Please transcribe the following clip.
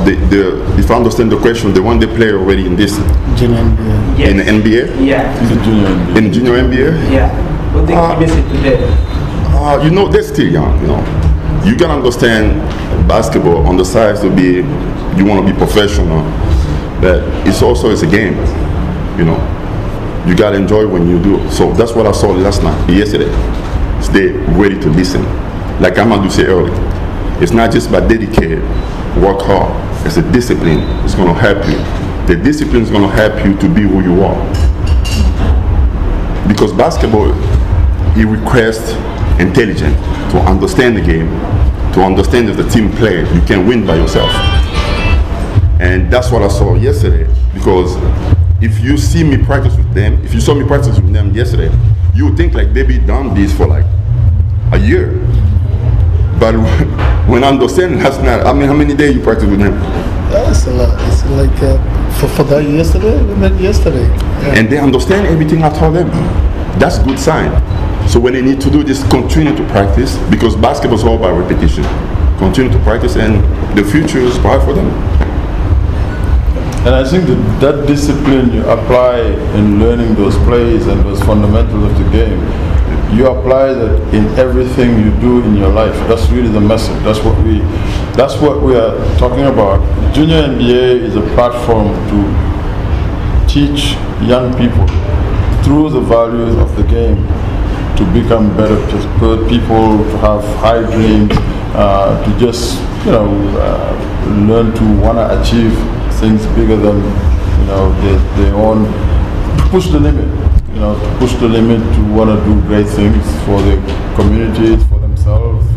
if I understand the question, the one they play already in this Junior NBA. in the NBA, Yeah. In the junior NBA. in junior NBA. Yeah. What they miss it today? You know, they're still young. You know, you can understand basketball on the size to be you want to be professional, but it's also a game. You know, you gotta enjoy when you do. So that's what I saw yesterday. Stay ready to listen. Like Amadou said earlier, it's not just about dedicated, work hard. It's a discipline. It's gonna help you. The discipline is gonna help you to be who you are. Because basketball, it requires intelligence to understand the game, to understand if the team play, you can win by yourself. And that's what I saw yesterday. Because if you see me practice with them, if you saw me practice with them yesterday, you would think like they be done this for like a year. But when I understand that's not, I mean, how many days you practice with them? Yeah, it's a lot. It's like for that yesterday, we met yesterday. Yeah. And they understand everything I told them. That's a good sign. So when they need to do this, continue to practice, because basketball is all about repetition. Continue to practice, and the future is bright for them. And I think that discipline you apply in learning those plays and those fundamentals of the game, you apply that in everything you do in your life. That's really the message. That's what we are talking about. Junior NBA is a platform to teach young people through the values of the game to become better people, to have high dreams, to just learn to want to achieve things bigger than their own, to push the limit. To push the limit, to want to do great things for the communities, for themselves,